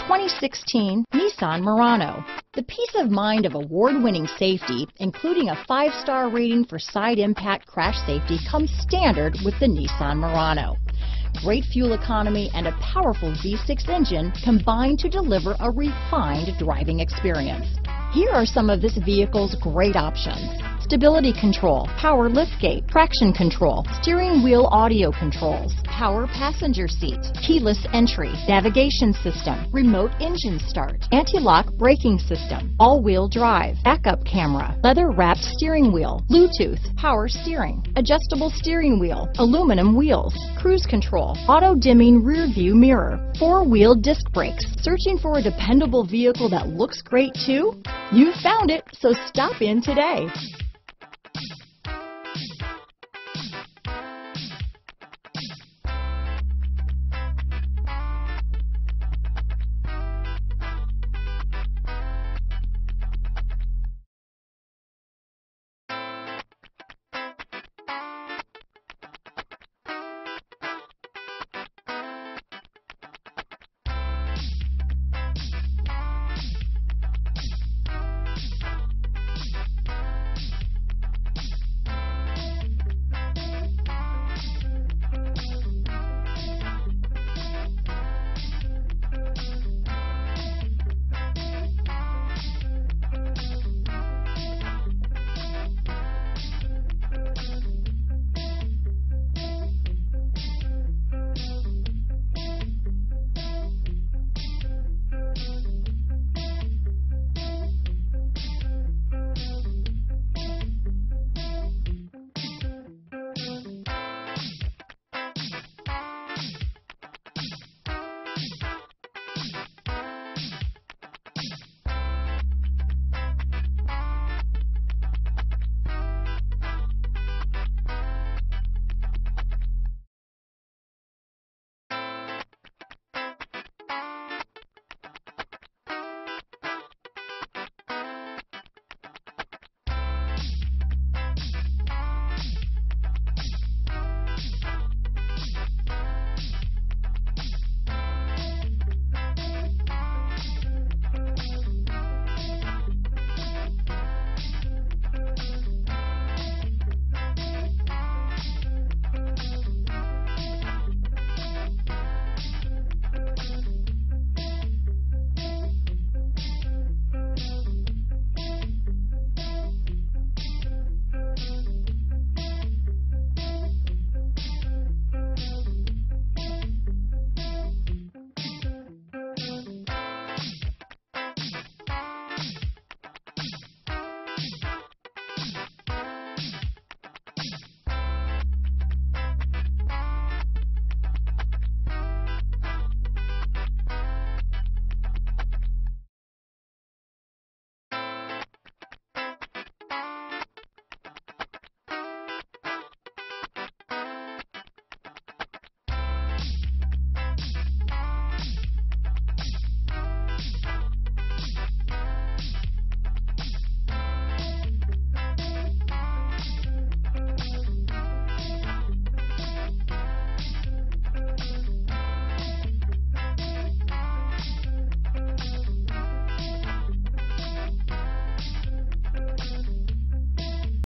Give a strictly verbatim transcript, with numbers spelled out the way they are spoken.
twenty sixteen Nissan Murano. The peace of mind of award-winning safety, including a five-star rating for side impact crash safety, comes standard with the Nissan Murano. Great fuel economy and a powerful V six engine combine to deliver a refined driving experience. Here are some of this vehicle's great options: stability control, power liftgate, traction control, steering wheel audio controls, power passenger seat, keyless entry, navigation system, remote engine start, anti-lock braking system, all-wheel drive, backup camera, leather-wrapped steering wheel, Bluetooth, power steering, adjustable steering wheel, aluminum wheels, cruise control, auto-dimming rear view mirror, four-wheel disc brakes. Searching for a dependable vehicle that looks great too? You found it, so stop in today.